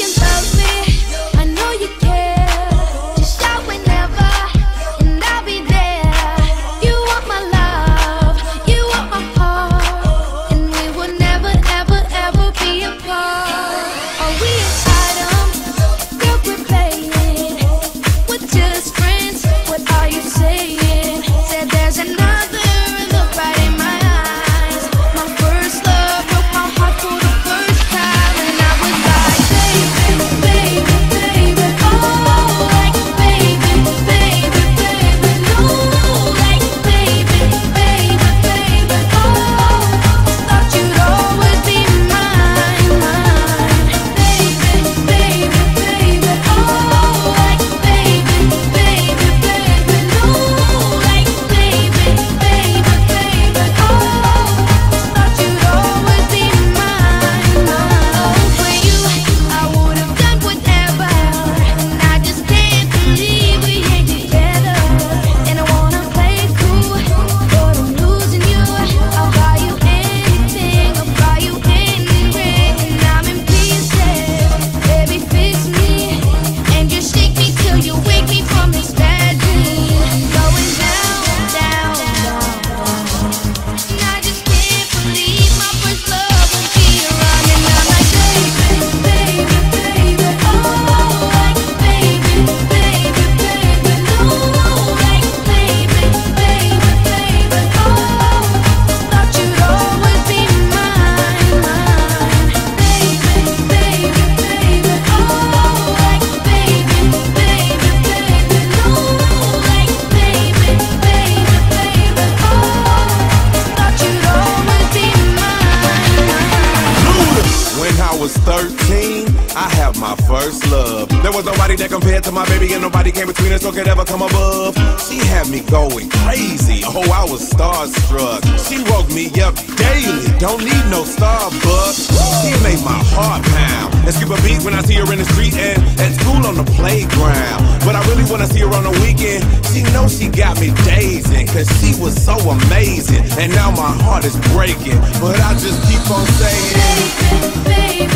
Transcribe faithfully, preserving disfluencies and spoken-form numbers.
my first love. There was nobody that compared to my baby, and nobody came between us or could ever come above. She had me going crazy, oh I was starstruck. She woke me up daily, don't need no Starbucks. She made my heart pound and skip a beat when I see her in the street and at school on the playground. But I really wanna see her on the weekend. She knows she got me dazing, cause she was so amazing. And now my heart is breaking, but I just keep on saying, baby, baby.